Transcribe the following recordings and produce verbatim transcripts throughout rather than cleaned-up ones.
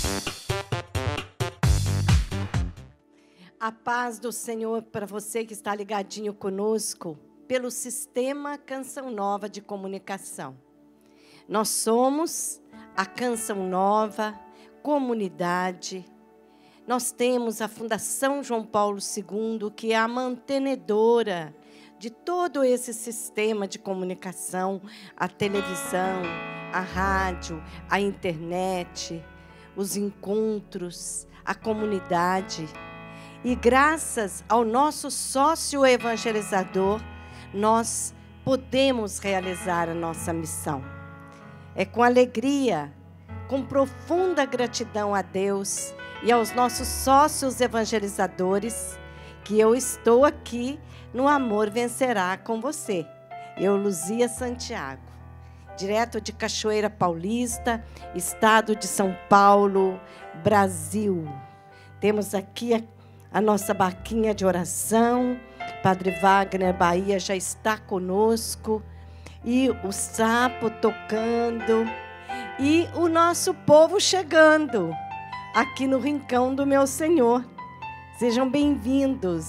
A paz do Senhor para você que está ligadinho conosco pelo Sistema Canção Nova de Comunicação. Nós somos a Canção Nova, comunidade. Nós temos a Fundação João Paulo segundo, que é a mantenedora de todo esse sistema de comunicação, a televisão, a rádio, a internet, os encontros, a comunidade. E graças ao nosso sócio evangelizador, nós podemos realizar a nossa missão. É com alegria, com profunda gratidão a Deus e aos nossos sócios evangelizadores que eu estou aqui no Amor Vencerá com você. Eu, Luzia Santiago, direto de Cachoeira Paulista, estado de São Paulo, Brasil. Temos aqui a A nossa barquinha de oração, Padre Wagner Bahia já está conosco, e o sapo tocando, e o nosso povo chegando, aqui no Rincão do Meu Senhor. Sejam bem-vindos.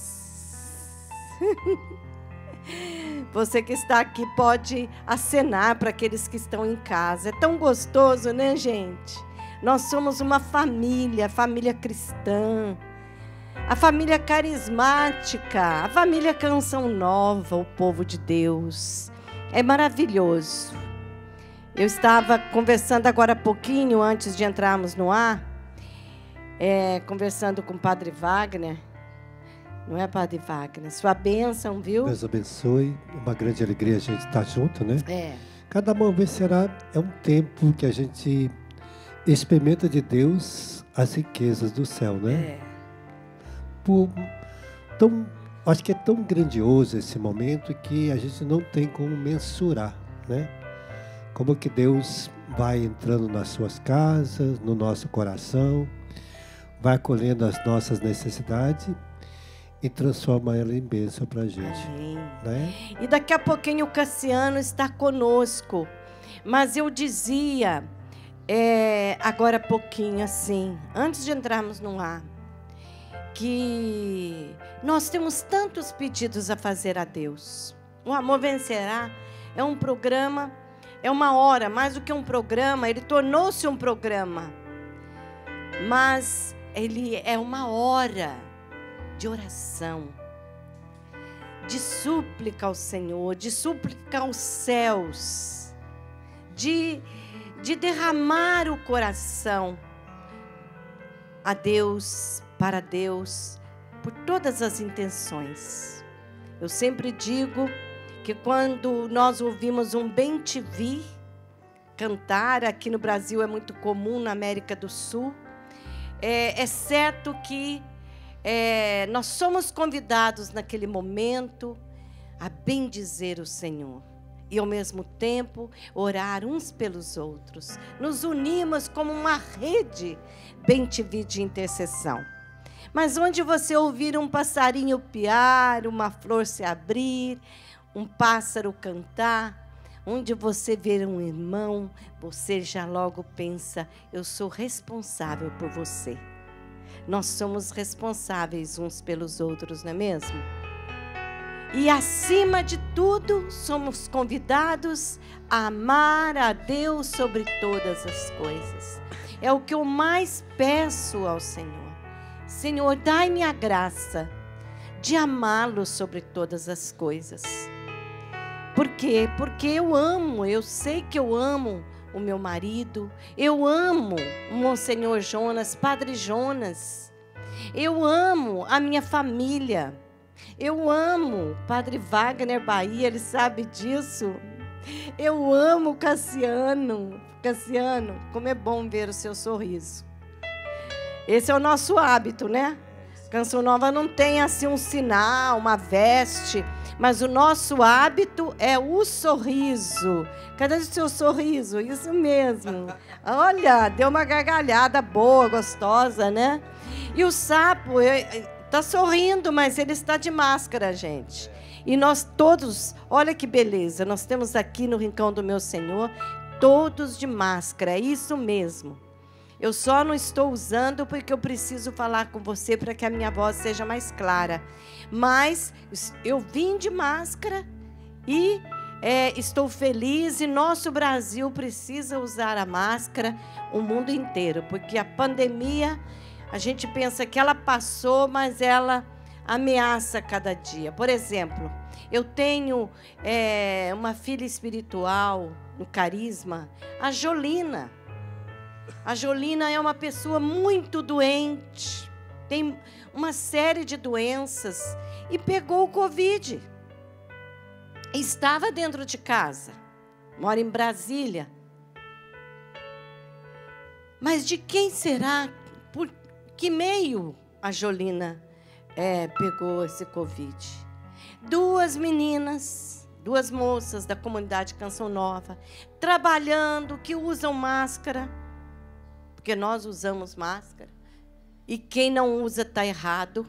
Você que está aqui pode acenar para aqueles que estão em casa. É tão gostoso, né, gente? Nós somos uma família, família cristã, a família carismática, a família Canção Nova, o povo de Deus. É maravilhoso. Eu estava conversando agora há pouquinho, antes de entrarmos no ar, é, conversando com o Padre Wagner. Não é, Padre Wagner? Sua bênção, viu? Deus abençoe. Uma grande alegria a gente estar junto, né? É. Cada Amor Vencerá é um tempo que a gente experimenta de Deus as riquezas do céu, né? É. Por tão, acho que é tão grandioso esse momento que a gente não tem como mensurar, né? Como que Deus vai entrando nas suas casas, no nosso coração, vai acolhendo as nossas necessidades e transforma ela em bênção para a gente. Amém. Né? E daqui a pouquinho o Cassiano está conosco. Mas eu dizia, é, agora há pouquinho assim, antes de entrarmos no ar, que nós temos tantos pedidos a fazer a Deus. O Amor Vencerá é um programa, é uma hora, mais do que um programa, ele tornou-se um programa. Mas ele é uma hora de oração, de súplica ao Senhor, de súplica aos céus, de, de derramar o coração a Deus, para Deus, por todas as intenções. Eu sempre digo que quando nós ouvimos um bem-te-vi cantar, aqui no Brasil é muito comum, na América do Sul, é, é certo que é, nós somos convidados naquele momento a bendizer o Senhor e, ao mesmo tempo, orar uns pelos outros. Nos unimos como uma rede bem-te-vi de intercessão. Mas onde você ouvir um passarinho piar, uma flor se abrir, um pássaro cantar, onde você ver um irmão, você já logo pensa, eu sou responsável por você. Nós somos responsáveis uns pelos outros, não é mesmo? E acima de tudo, somos convidados a amar a Deus sobre todas as coisas. É o que eu mais peço ao Senhor. Senhor, dai-me a graça de amá-lo sobre todas as coisas. Por quê? Porque eu amo, eu sei que eu amo o meu marido, eu amo o Monsenhor Jonas, Padre Jonas, eu amo a minha família, eu amo Padre Wagner Bahia, ele sabe disso. Eu amo Cassiano. Cassiano, como é bom ver o seu sorriso. Esse é o nosso hábito, né? Canção Nova não tem assim um sinal, uma veste, mas o nosso hábito é o sorriso. Cadê o seu sorriso? Isso mesmo. Olha, deu uma gargalhada boa, gostosa, né? E o sapo está sorrindo, mas ele está de máscara, gente. E nós todos, olha que beleza, nós temos aqui no Rincão do Meu Senhor, todos de máscara, é isso mesmo. Eu só não estou usando porque eu preciso falar com você para que a minha voz seja mais clara. Mas eu vim de máscara e é, estou feliz. E nosso Brasil precisa usar a máscara, o mundo inteiro. Porque a pandemia, a gente pensa que ela passou, mas ela ameaça cada dia. Por exemplo, eu tenho é, uma filha espiritual no Carisma, a Jolina. A Jolina é uma pessoa muito doente, tem uma série de doenças e pegou o Covid. Estava dentro de casa, mora em Brasília. Mas de quem será, por que meio a Jolina é, pegou esse Covid? Duas meninas, duas moças da comunidade Canção Nova, trabalhando, que usam máscara, porque nós usamos máscara, e quem não usa está errado.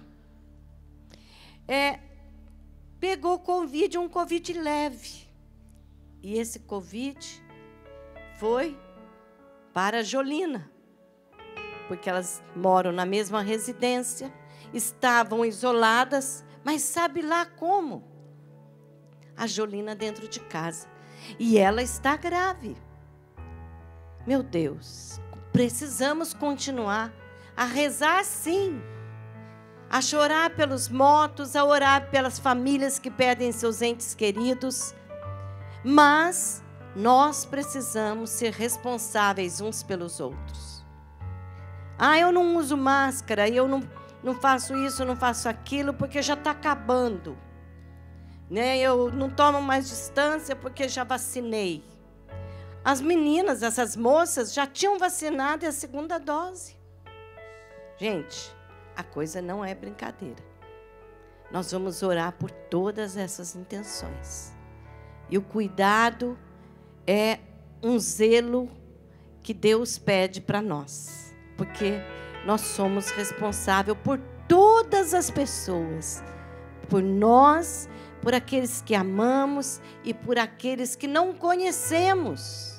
É, pegou Covid, um Covid leve. E esse Covid foi para a Jolina, porque elas moram na mesma residência, estavam isoladas, mas sabe lá como? A Jolina dentro de casa. E ela está grave. Meu Deus, precisamos continuar a rezar sim, a chorar pelos mortos, a orar pelas famílias que perdem seus entes queridos, mas nós precisamos ser responsáveis uns pelos outros. Ah, eu não uso máscara, eu não, não faço isso, não faço aquilo, porque já está acabando. Né? Eu não tomo mais distância porque já vacinei. As meninas, essas moças, já tinham vacinado a segunda dose. Gente, a coisa não é brincadeira. Nós vamos orar por todas essas intenções. E o cuidado é um zelo que Deus pede para nós. Porque nós somos responsáveis por todas as pessoas. Por nós, por aqueles que amamos e por aqueles que não conhecemos.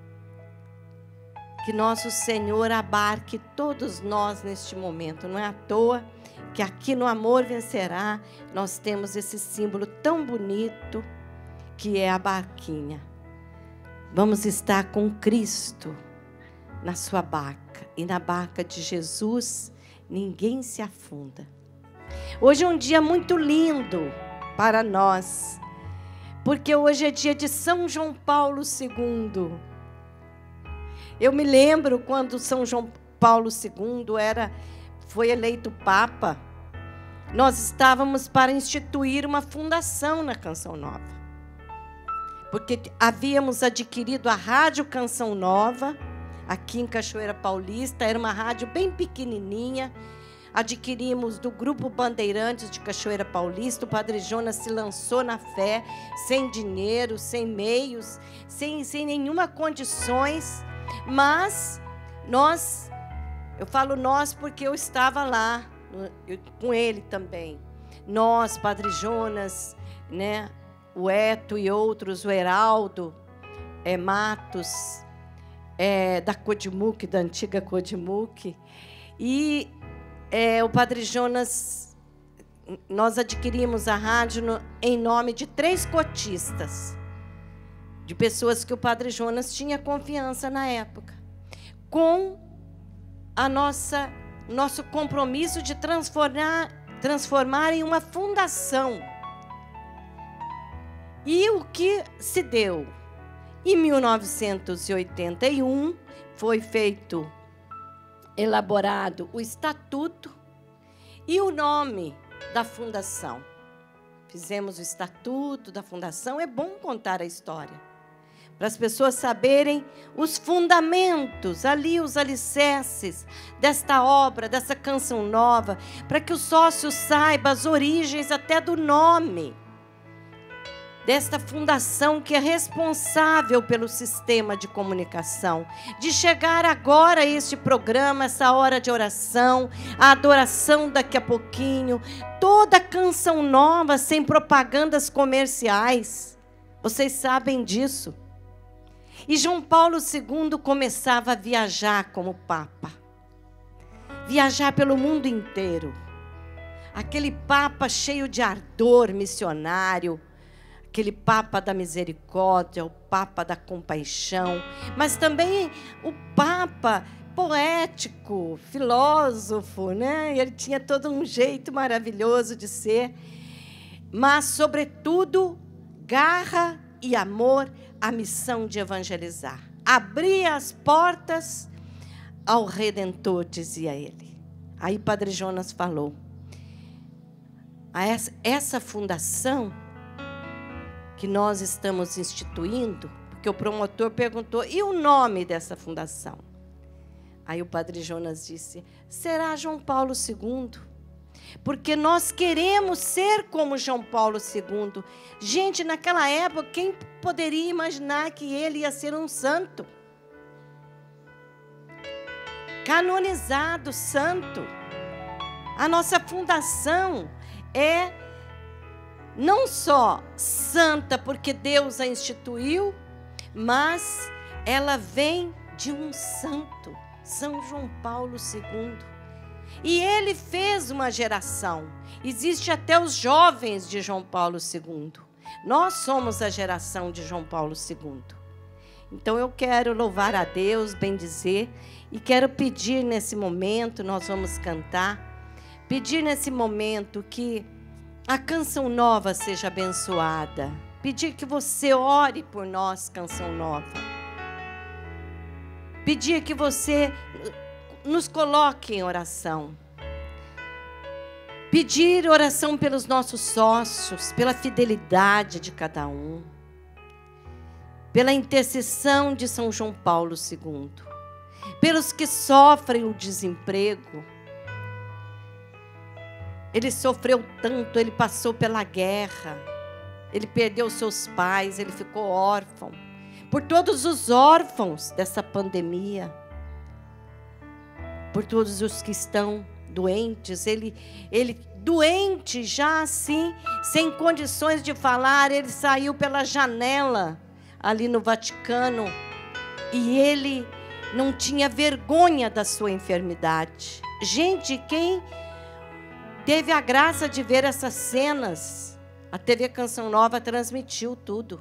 Que nosso Senhor abarque todos nós neste momento. Não é à toa que aqui no Amor Vencerá nós temos esse símbolo tão bonito que é a barquinha. Vamos estar com Cristo na sua barca. E na barca de Jesus ninguém se afunda. Hoje é um dia muito lindo para nós, porque hoje é dia de São João Paulo segundo. Eu me lembro quando São João Paulo segundo era, foi eleito Papa, nós estávamos para instituir uma fundação na Canção Nova. Porque havíamos adquirido a Rádio Canção Nova, aqui em Cachoeira Paulista, era uma rádio bem pequenininha. Adquirimos do Grupo Bandeirantes de Cachoeira Paulista. O Padre Jonas se lançou na fé, sem dinheiro, sem meios, sem, sem nenhuma condições. Mas nós, eu falo nós porque eu estava lá, eu, com ele também. Nós, Padre Jonas, né, o Eto e outros, o Heraldo, é, Matos, é, da Codimuc, da antiga Codimuc. E é, o Padre Jonas, nós adquirimos a rádio no, em nome de três cotistas. De pessoas que o Padre Jonas tinha confiança na época, com a nossa nosso compromisso de transformar transformar em uma fundação. E o que se deu? Em mil novecentos e oitenta e um foi feito elaborado o estatuto e o nome da fundação. Fizemos o estatuto da fundação. É bom contar a história, para as pessoas saberem os fundamentos, ali os alicerces desta obra, dessa Canção Nova, para que o sócio saiba as origens até do nome desta fundação que é responsável pelo sistema de comunicação, de chegar agora a este programa, essa hora de oração, a adoração daqui a pouquinho, toda a Canção Nova sem propagandas comerciais. Vocês sabem disso. E João Paulo segundo começava a viajar como Papa. Viajar pelo mundo inteiro. Aquele Papa cheio de ardor missionário. Aquele Papa da misericórdia, o Papa da compaixão. Mas também o Papa poético, filósofo, né? Ele tinha todo um jeito maravilhoso de ser. Mas, sobretudo, garra e amor à missão de evangelizar. Abria as portas ao Redentor, dizia ele. Aí Padre Jonas falou, essa, essa fundação que nós estamos instituindo, porque o promotor perguntou, e o nome dessa fundação? Aí o Padre Jonas disse, será João Paulo segundo, porque nós queremos ser como João Paulo segundo. Gente, naquela época, quem poderia imaginar que ele ia ser um santo? Canonizado, santo. A nossa fundação é não só santa porque Deus a instituiu, mas ela vem de um santo, São João Paulo segundo. E ele fez uma geração. Existe até os jovens de João Paulo segundo. Nós somos a geração de João Paulo segundo. Então eu quero louvar a Deus, bendizer, e quero pedir nesse momento, nós vamos cantar, pedir nesse momento que a Canção Nova seja abençoada. Pedir que você ore por nós, Canção Nova. Pedir que você nos coloque em oração. Pedir oração pelos nossos sócios, pela fidelidade de cada um. Pela intercessão de São João Paulo segundo. Pelos que sofrem o desemprego. Ele sofreu tanto, ele passou pela guerra, ele perdeu seus pais, ele ficou órfão. Por todos os órfãos dessa pandemia, por todos os que estão doentes, ele, ele doente já assim, sem condições de falar, ele saiu pela janela ali no Vaticano e ele não tinha vergonha da sua enfermidade. Gente, quem teve a graça de ver essas cenas, a T V Canção Nova transmitiu tudo.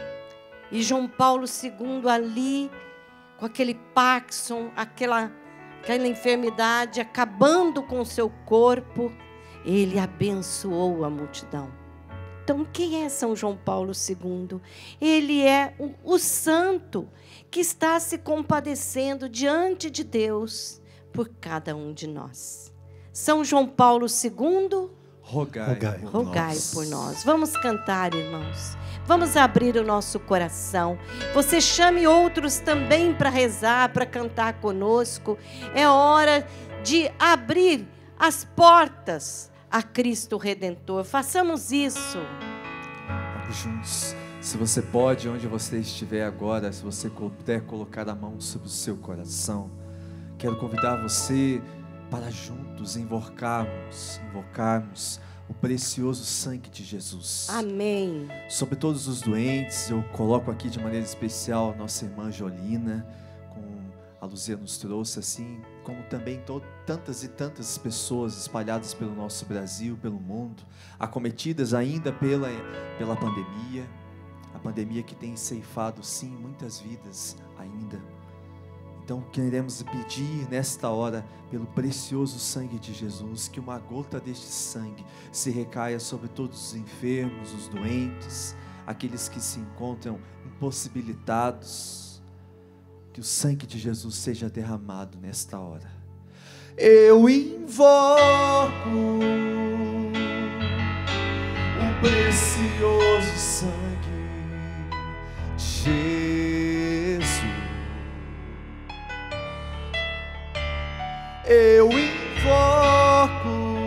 E João Paulo segundo ali, com aquele Parkinson, aquela, aquela enfermidade, acabando com o seu corpo, ele abençoou a multidão. Então, quem é São João Paulo segundo? Ele é o, o santo que está se compadecendo diante de Deus por cada um de nós. São João Paulo segundo, rogai, rogai, por, rogai nós. por nós. Vamos cantar, irmãos. Vamos abrir o nosso coração. Você chame outros também para rezar, para cantar conosco. É hora de abrir as portas a Cristo Redentor. Façamos isso. Vamos juntos. Se você pode, onde você estiver agora, se você puder colocar a mão sobre o seu coração, quero convidar você para juntos invocarmos, invocarmos o precioso sangue de Jesus. Amém. Sobre todos os doentes, eu coloco aqui de maneira especial nossa irmã Jolina, como a Luzia nos trouxe, assim, como também to- tantas e tantas pessoas espalhadas pelo nosso Brasil, pelo mundo, acometidas ainda pela, pela pandemia, a pandemia que tem ceifado, sim, muitas vidas ainda. Então queremos pedir nesta hora, pelo precioso sangue de Jesus, que uma gota deste sangue se recaia sobre todos os enfermos, os doentes, aqueles que se encontram impossibilitados, que o sangue de Jesus seja derramado nesta hora. Eu invoco o precioso sangue de Jesus. Eu invoco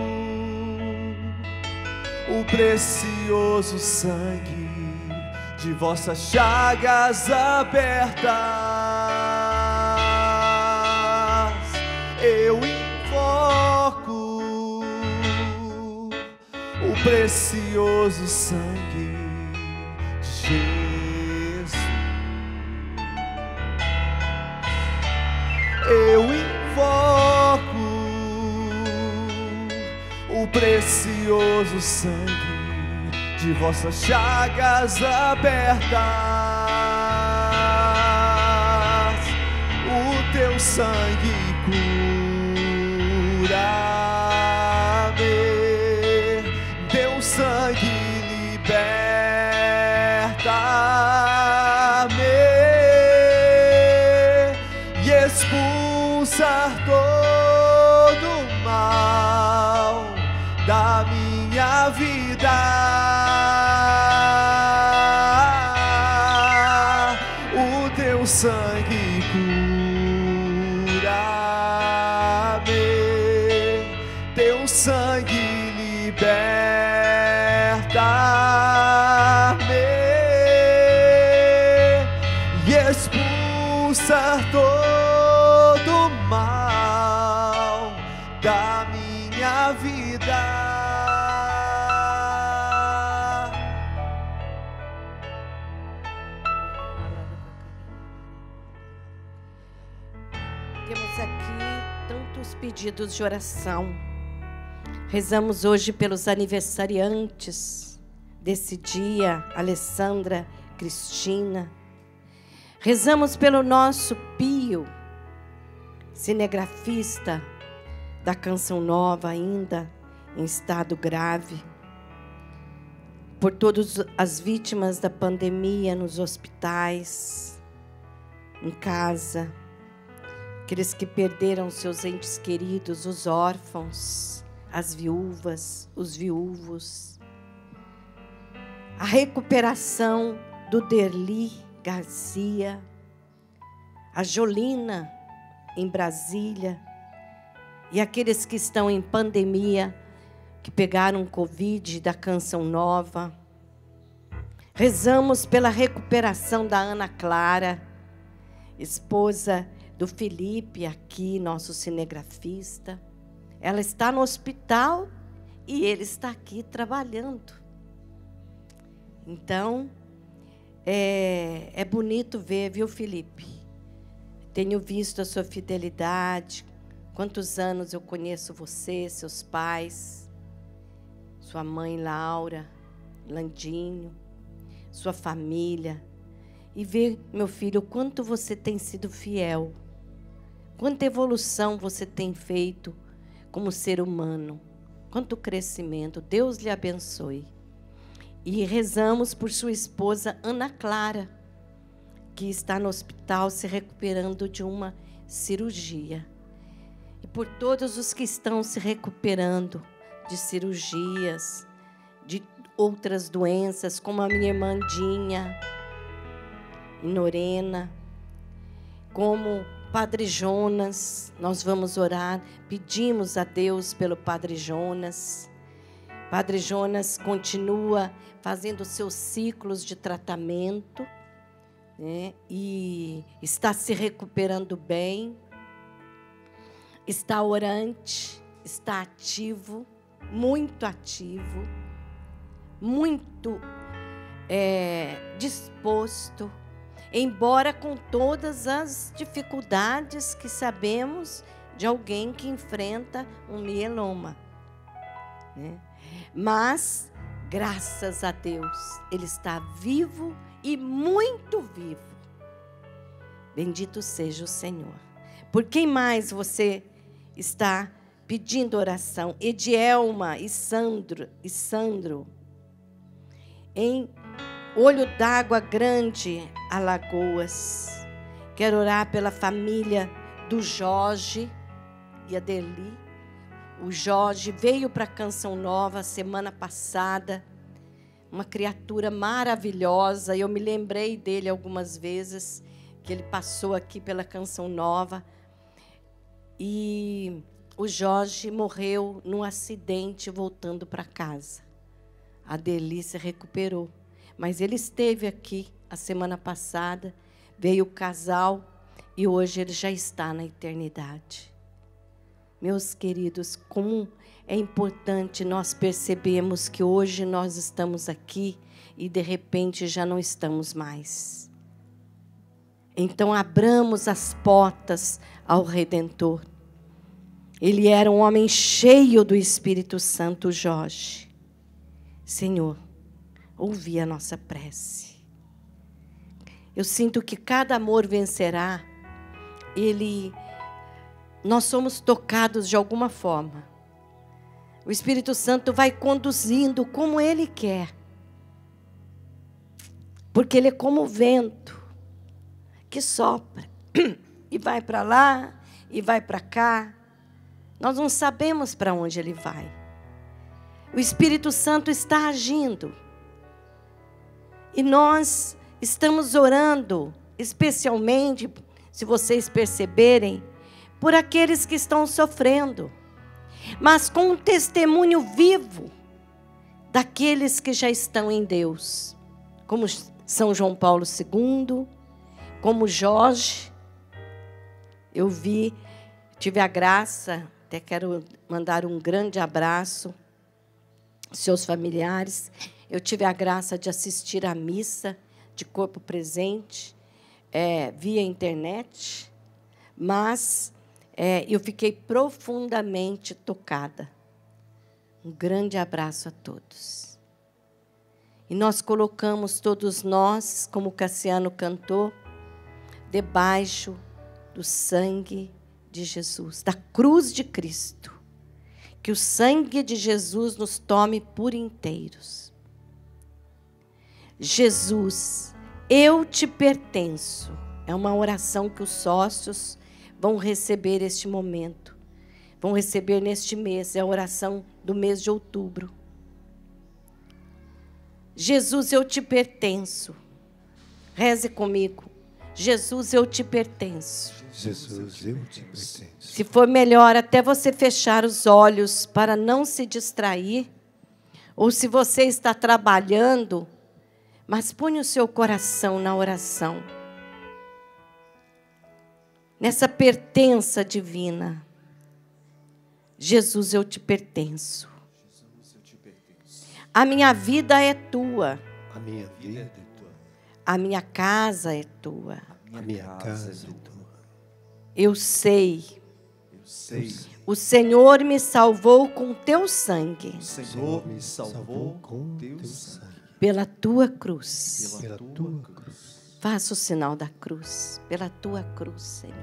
o precioso sangue de vossas chagas abertas. Eu invoco o precioso sangue de Jesus. eu invoco o precioso sangue de vossas chagas abertas, o teu sangue cura-me, teu sangue liberta-me e expulsa todo o mal da minha vida. O teu sangue cura-me, teu sangue liberta-me e expulsa todo o mal da minha vida. Temos aqui tantos pedidos de oração. Rezamos hoje pelos aniversariantes desse dia, Alessandra, Cristina. Rezamos pelo nosso Pio, cinegrafista da Canção Nova, ainda em estado grave. Por todas as vítimas da pandemia nos hospitais, em casa. Aqueles que perderam seus entes queridos, os órfãos, as viúvas, os viúvos. A recuperação do Derli Garcia, a Jolina em Brasília e aqueles que estão em pandemia, que pegaram Covid da Canção Nova. Rezamos pela recuperação da Ana Clara, esposa do Felipe, aqui, nosso cinegrafista. Ela está no hospital e ele está aqui trabalhando. Então, é, é bonito ver, viu, Felipe? Tenho visto a sua fidelidade. Quantos anos eu conheço você, seus pais, sua mãe Laura, Landinho, sua família. E ver, meu filho, o quanto você tem sido fiel. Quanta evolução você tem feito como ser humano. Quanto crescimento. Deus lhe abençoe. E rezamos por sua esposa, Ana Clara, que está no hospital se recuperando de uma cirurgia. E por todos os que estão se recuperando de cirurgias, de outras doenças, como a minha irmã Dinha e Norena, como Padre Jonas. Nós vamos orar, pedimos a Deus pelo Padre Jonas. Padre Jonas continua fazendo seus ciclos de tratamento, né? E está se recuperando bem, está orante, está ativo, muito ativo, muito é, disposto, embora com todas as dificuldades que sabemos de alguém que enfrenta um mieloma, né? Mas, graças a Deus, ele está vivo e muito vivo. Bendito seja o Senhor. Por quem mais você está pedindo oração? Edielma e Sandro, e Sandro, em Olho d'Água Grande, Alagoas. Quero orar pela família do Jorge e a Deli. O Jorge veio para a Canção Nova semana passada, uma criatura maravilhosa. Eu me lembrei dele algumas vezes, que ele passou aqui pela Canção Nova. E o Jorge morreu num acidente voltando para casa. A Deli se recuperou. Mas ele esteve aqui a semana passada, veio o casal e hoje ele já está na eternidade. Meus queridos, como é importante nós percebermos que hoje nós estamos aqui e de repente já não estamos mais. Então abramos as portas ao Redentor. Ele era um homem cheio do Espírito Santo, Jorge. Senhor, ouvi a nossa prece. Eu sinto que cada amor vencerá. Ele, nós somos tocados de alguma forma. O Espírito Santo vai conduzindo como Ele quer. Porque Ele é como o vento que sopra e vai para lá e vai para cá. Nós não sabemos para onde Ele vai. O Espírito Santo está agindo. E nós estamos orando, especialmente, se vocês perceberem, por aqueles que estão sofrendo. Mas com um testemunho vivo daqueles que já estão em Deus. Como São João Paulo segundo, como Jorge. Eu vi, tive a graça, até quero mandar um grande abraço aos seus familiares. Eu tive a graça de assistir à missa de corpo presente, é, via internet, mas é, eu fiquei profundamente tocada. Um grande abraço a todos. E nós colocamos todos nós, como Cassiano cantou, debaixo do sangue de Jesus, da cruz de Cristo. Que o sangue de Jesus nos tome por inteiros. Jesus, eu te pertenço. É uma oração que os sócios vão receber este momento. Vão receber neste mês. É a oração do mês de outubro. Jesus, eu te pertenço. Reze comigo. Jesus, eu te pertenço. Jesus, eu te pertenço. Se for melhor, até você fechar os olhos para não se distrair. Ou se você está trabalhando, mas põe o seu coração na oração. Nessa pertença divina. Jesus, eu te pertenço. A minha vida é tua. A minha vida é tua. A minha casa é tua. A minha casa é tua. Eu sei. Eu sei. O Senhor me salvou com teu sangue. O Senhor me salvou com teu sangue. Pela tua cruz. Pela tua cruz. Faça o sinal da cruz. Pela tua cruz, Senhor.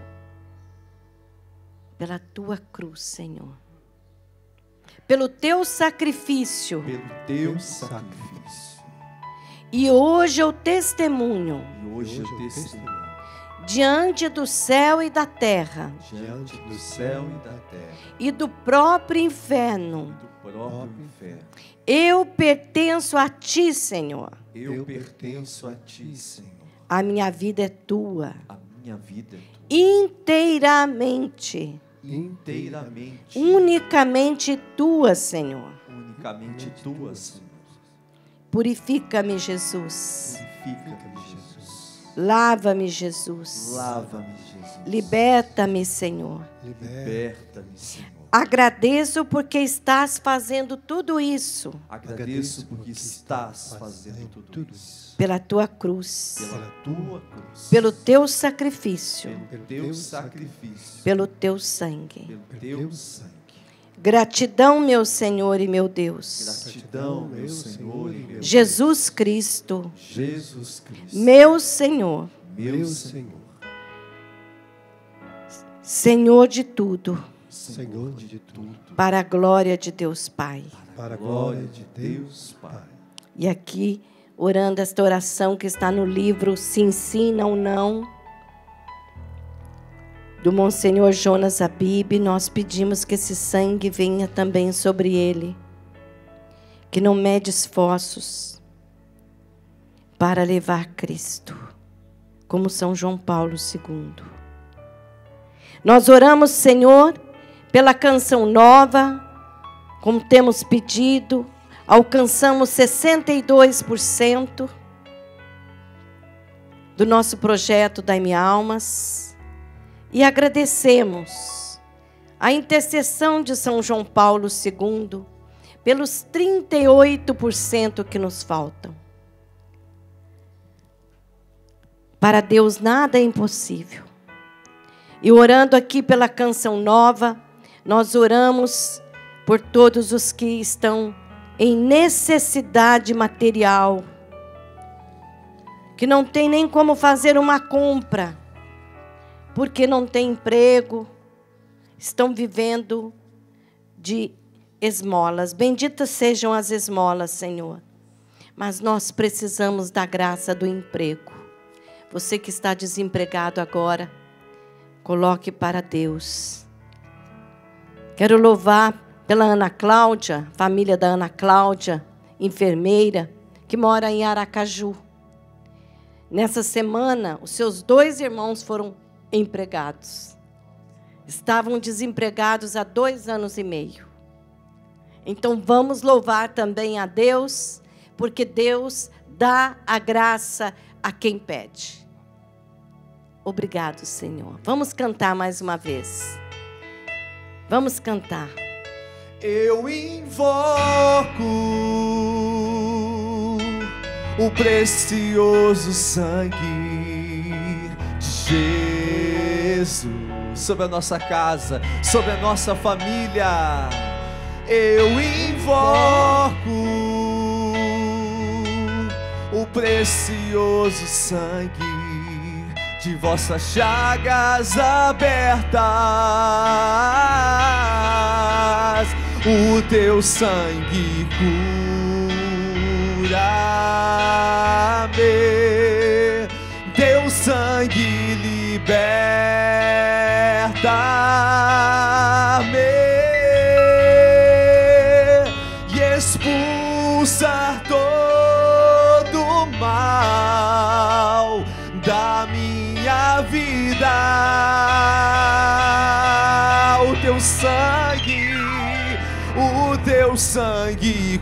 Pela tua cruz, Senhor. Pelo teu sacrifício. Pelo teu sacrifício. E hoje eu testemunho. E hoje eu testemunho. Diante do céu e da terra. Diante do céu e da terra. E do próprio inferno. Do próprio inferno. Eu pertenço a ti, Senhor. Eu pertenço a ti, Senhor. A minha vida é tua. A minha vida é tua. Inteiramente. Inteiramente. Unicamente tua, Senhor. Unicamente tua, Senhor. Purifica-me, Jesus. Purifica-me, Jesus. Lava-me, Jesus. Lava-me, Jesus. Liberta-me, Senhor. Liberta-me, Senhor. Agradeço porque estás fazendo tudo isso. Agradeço porque estás fazendo tudo isso. Pela tua cruz. Pela tua cruz. Pelo teu sacrifício. Pelo teu sacrifício. Pelo teu sangue. Pelo teu sangue. Gratidão, meu Senhor e meu Deus. Gratidão, meu Senhor e meu Deus. Jesus Cristo. Jesus Cristo. Meu Senhor. Meu Senhor. Senhor de tudo. Senhor de tudo. Para a glória de Deus Pai. Para a glória de Deus, Pai. E aqui, orando esta oração que está no livro Sim, Sim, Não, Não, do Monsenhor Jonas Abib, nós pedimos que esse sangue venha também sobre ele, que não mede esforços para levar Cristo, como São João Paulo segundo. Nós oramos, Senhor, pela canção nova, como temos pedido, alcançamos sessenta e dois por cento do nosso projeto Dai-me Almas. E agradecemos a intercessão de São João Paulo segundo pelos trinta e oito por cento que nos faltam. Para Deus nada é impossível. E orando aqui pela canção nova, nós oramos por todos os que estão em necessidade material, que não tem nem como fazer uma compra, porque não tem emprego, estão vivendo de esmolas. Benditas sejam as esmolas, Senhor. Mas nós precisamos da graça do emprego. Você que está desempregado agora, coloque para Deus. Quero louvar pela Ana Cláudia, família da Ana Cláudia, enfermeira, que mora em Aracaju. Nessa semana, os seus dois irmãos foram empregados. Estavam desempregados há dois anos e meio. Então vamos louvar também a Deus, porque Deus dá a graça a quem pede. Obrigado, Senhor. Vamos cantar mais uma vez. Vamos cantar. Eu invoco o precioso sangue de Jesus sobre a nossa casa, sobre a nossa família. Eu invoco o precioso sangue de vossas chagas abertas. O teu sangue cura-me, teu sangue liberta-me e expulsa todo o mal da minha vida. O teu sangue, o teu sangue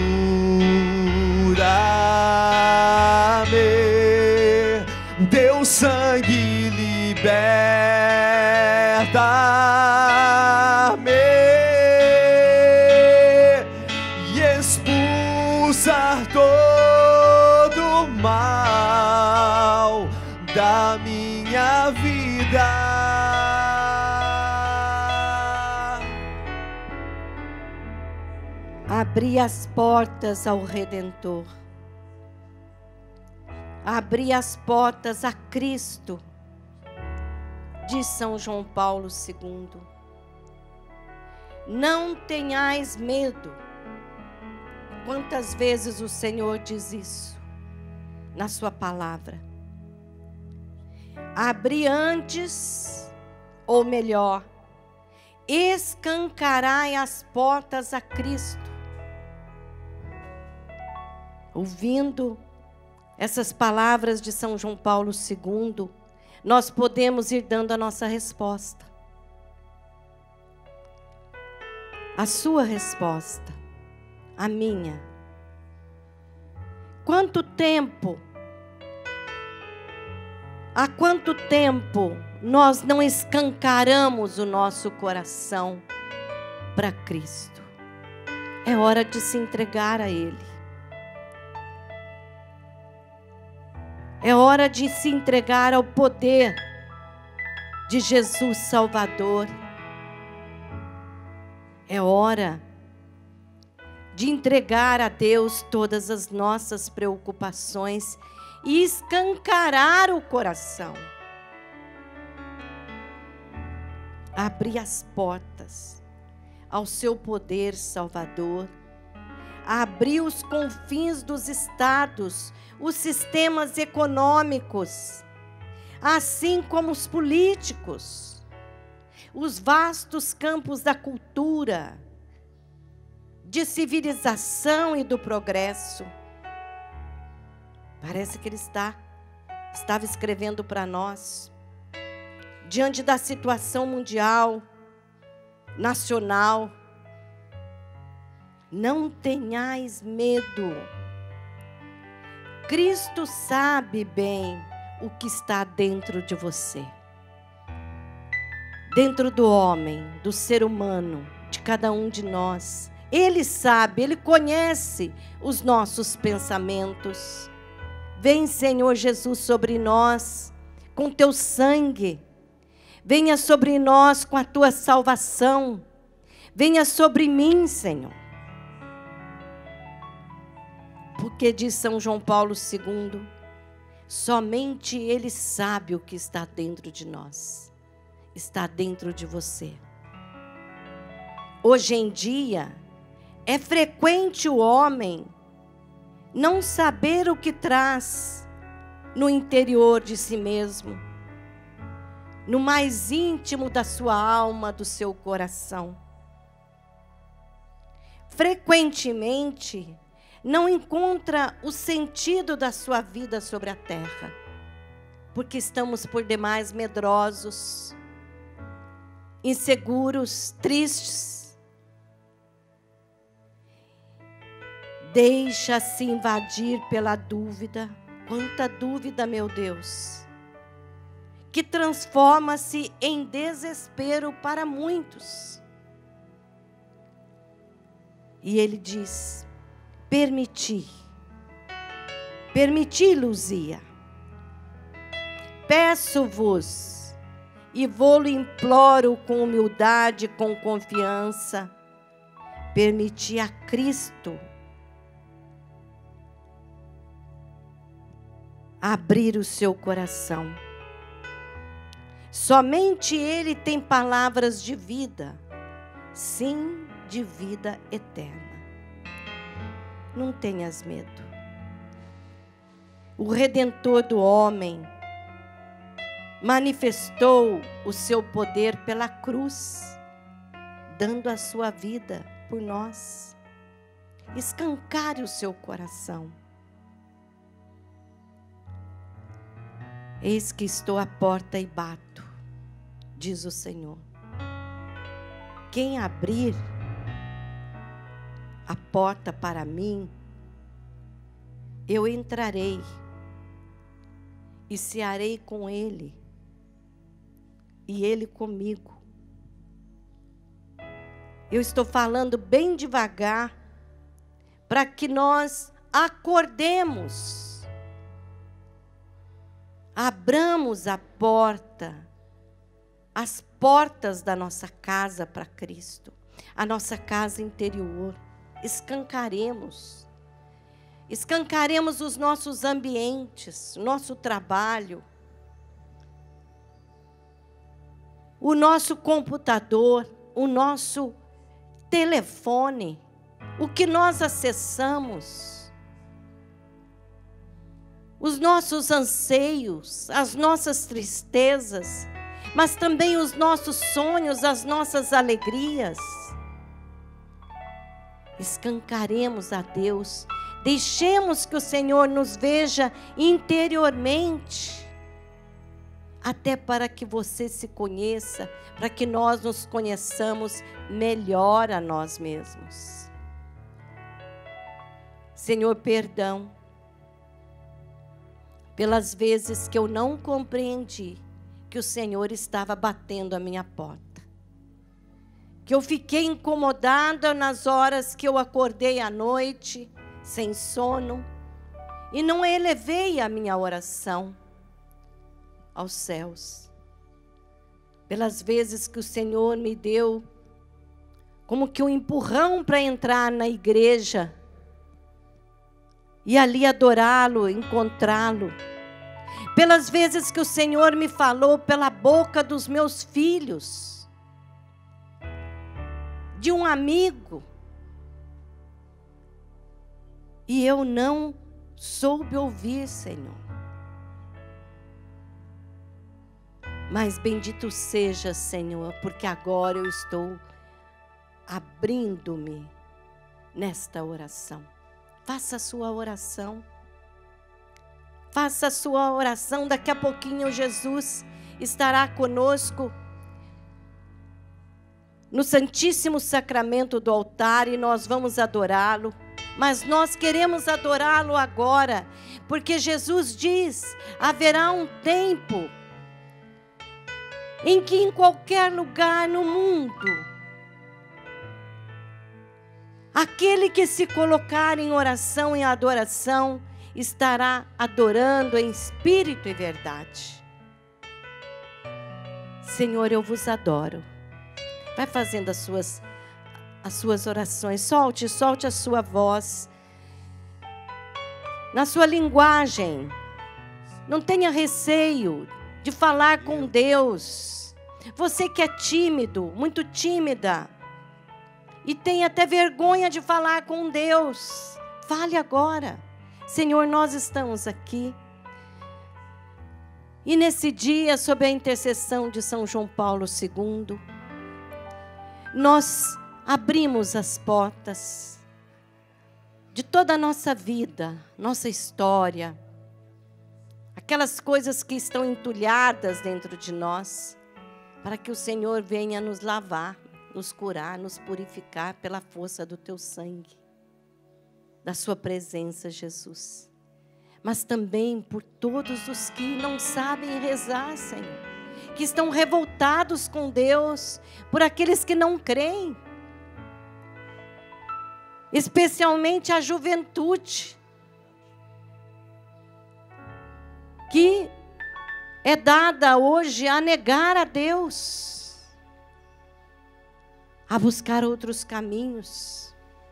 cura-me, teu sangue liberta-me e expulsa todo o mal da minha vida. Abri as portas ao Redentor. Abri as portas a Cristo, diz São João Paulo segundo. Não tenhais medo. Quantas vezes o Senhor diz isso na sua palavra? Abri antes, ou melhor, escancarai as portas a Cristo. Ouvindo essas palavras de São João Paulo segundo, nós podemos ir dando a nossa resposta. A sua resposta, a minha. Quanto tempo, há quanto tempo nós não escancaramos o nosso coração para Cristo? É hora de se entregar a Ele. É hora de se entregar ao poder de Jesus Salvador. É hora de entregar a Deus todas as nossas preocupações e escancarar o coração. Abrir as portas ao seu poder salvador. Abrir os confins dos estados, os sistemas econômicos, assim como os políticos, os vastos campos da cultura, de civilização e do progresso. Parece que ele está, estava escrevendo para nós, diante da situação mundial, nacional. Não tenhais medo. Cristo sabe bem o que está dentro de você. Dentro do homem, do ser humano, de cada um de nós. Ele sabe, Ele conhece os nossos pensamentos, Vem, Senhor Jesus, sobre nós com teu sangue. Venha sobre nós com a tua salvação. Venha sobre mim, Senhor. Porque diz São João Paulo segundo, somente Ele sabe o que está dentro de nós. Está dentro de você. Hoje em dia, é frequente o homem não saber o que traz no interior de si mesmo, no mais íntimo da sua alma, do seu coração. Frequentemente, não encontra o sentido da sua vida sobre a terra, porque estamos por demais medrosos, inseguros, tristes. Deixa-se invadir pela dúvida. Quanta dúvida, meu Deus, que transforma-se em desespero para muitos. E ele diz, permiti, permiti, Luzia, peço-vos e vou-lo imploro com humildade, com confiança, permiti a Cristo abrir o seu coração. Somente Ele tem palavras de vida, sim, de vida eterna. Não tenhas medo. O Redentor do homem manifestou o seu poder pela cruz, dando a sua vida por nós. Escancare o seu coração. Eis que estou à porta e bato, diz o Senhor. Quem abrir a porta para mim, eu entrarei e cearei com ele, e ele comigo. Eu estou falando bem devagar, para que nós acordemos. Abramos a porta, as portas da nossa casa para Cristo, a nossa casa interior. Escancaremos, escancaremos os nossos ambientes, o nosso trabalho, o nosso computador, o nosso telefone, o que nós acessamos, os nossos anseios, as nossas tristezas, mas também os nossos sonhos, as nossas alegrias. Escancaremos a Deus, deixemos que o Senhor nos veja interiormente, até para que você se conheça, para que nós nos conheçamos melhor a nós mesmos. Senhor, perdão pelas vezes que eu não compreendi que o Senhor estava batendo a minha porta. Que eu fiquei incomodada nas horas que eu acordei à noite, sem sono, e não elevei a minha oração aos céus. Pelas vezes que o Senhor me deu como que um empurrão para entrar na igreja, e ali adorá-lo, encontrá-lo. Pelas vezes que o Senhor me falou pela boca dos meus filhos, de um amigo, e eu não soube ouvir, Senhor. Mas bendito seja, Senhor, porque agora eu estou abrindo-me nesta oração. Faça a sua oração. Faça a sua oração. Daqui a pouquinho Jesus estará conosco no Santíssimo Sacramento do altar e nós vamos adorá-lo. Mas nós queremos adorá-lo agora, porque Jesus diz, haverá um tempo em que em qualquer lugar no mundo, aquele que se colocar em oração e adoração, estará adorando em espírito e verdade. Senhor, eu vos adoro. Vai fazendo as suas, as suas orações. Solte, solte a sua voz. Na sua linguagem. Não tenha receio de falar com Deus. Você que é tímido, muito tímida, e tem até vergonha de falar com Deus, fale agora. Senhor, nós estamos aqui. E nesse dia, sob a intercessão de São João Paulo segundo, nós abrimos as portas de toda a nossa vida, nossa história, aquelas coisas que estão entulhadas dentro de nós, para que o Senhor venha nos lavar, nos curar, nos purificar pela força do teu sangue, da sua presença, Jesus. Mas também por todos os que não sabem rezar, Senhor, que estão revoltados com Deus, por aqueles que não creem, especialmente a juventude, que é dada hoje a negar a Deus, a buscar outros caminhos.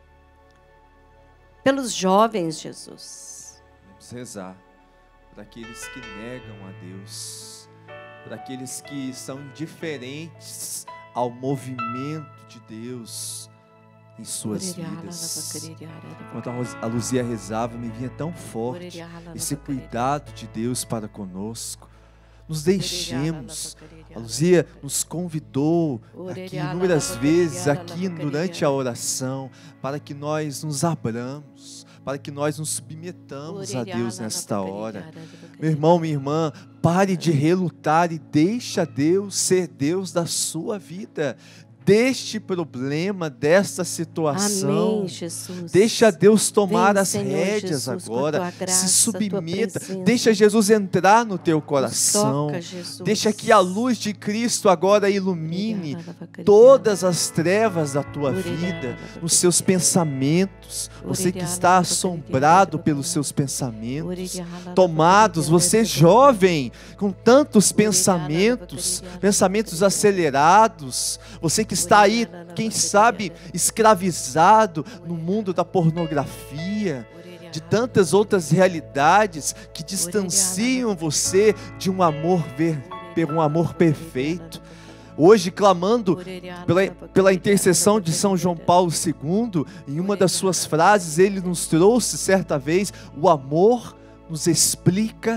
Pelos jovens, Jesus. Vamos rezar por aqueles que negam a Deus, por aqueles que são indiferentes ao movimento de Deus em suas vidas. Enquanto a Luzia rezava, me vinha tão forte esse cuidado de Deus para conosco. Nos deixemos. A Luzia nos convidou aqui inúmeras vezes, aqui durante a oração, para que nós nos abramos, para que nós nos submetamos a Deus nesta hora. Meu irmão, minha irmã, pare de relutar e deixa Deus ser Deus da sua vida. Deste problema, desta situação. Amém, Jesus. Deixa Deus tomar Vem, as Senhor rédeas Jesus, agora. graça, se submeta. presença. Deixa Jesus entrar no teu coração. Toca, Jesus. Deixa que a luz de Cristo agora ilumine todas as trevas da tua vida, nos seus pensamentos. Você que está assombrado pelos seus pensamentos, tomados, você jovem, com tantos pensamentos, pensamentos acelerados, você que está aí, quem sabe, escravizado no mundo da pornografia, de tantas outras realidades que distanciam você de um amor ver, um amor perfeito. Hoje, clamando pela, pela intercessão de São João Paulo segundo, em uma das suas frases, ele nos trouxe certa vez: o amor nos explica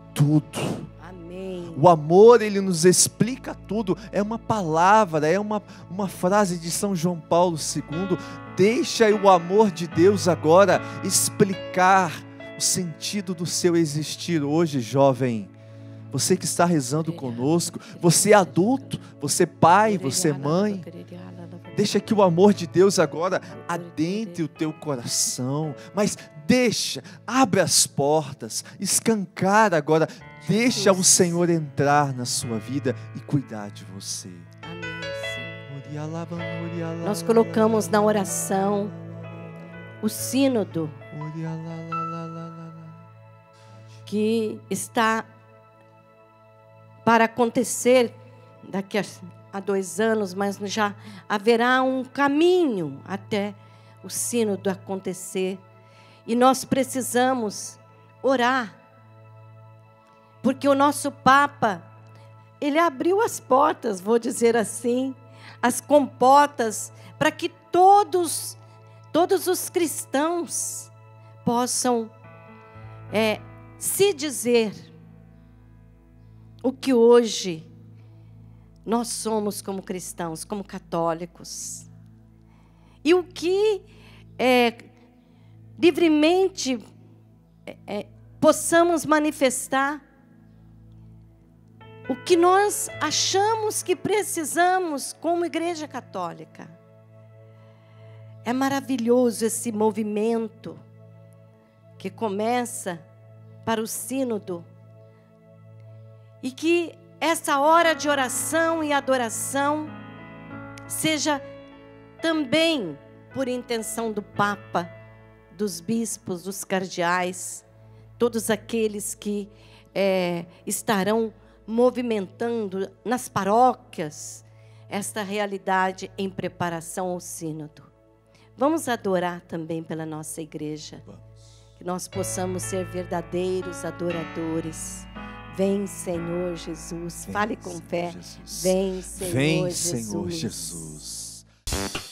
tudo. O amor, ele nos explica tudo. É uma palavra, é uma, uma frase de São João Paulo segundo. Deixa o amor de Deus agora explicar o sentido do seu existir hoje, jovem. Você que está rezando conosco, você adulto, você pai, você mãe. Deixa que o amor de Deus agora adentre o teu coração. Mas deixa, abre as portas, escancara agora. Deixa o Senhor entrar na sua vida e cuidar de você. Amém, Senhor. Nós colocamos na oração o sínodo que está para acontecer daqui a, a dois anos, mas já haverá um caminho até o sínodo acontecer. E nós precisamos orar. Porque o nosso Papa, ele abriu as portas, vou dizer assim, as comportas, para que todos, todos os cristãos possam é, se dizer o que hoje nós somos como cristãos, como católicos. E o que é, livremente é, é, possamos manifestar o que nós achamos que precisamos como Igreja Católica. É maravilhoso esse movimento que começa para o sínodo e que essa hora de oração e adoração seja também por intenção do Papa, dos bispos, dos cardeais, todos aqueles que é, estarão movimentando nas paróquias esta realidade em preparação ao sínodo. Vamos adorar também pela nossa igreja. Que nós possamos ser verdadeiros adoradores. Vem, Senhor Jesus. Fale com fé. Vem, Senhor Jesus. Vem, Senhor Jesus.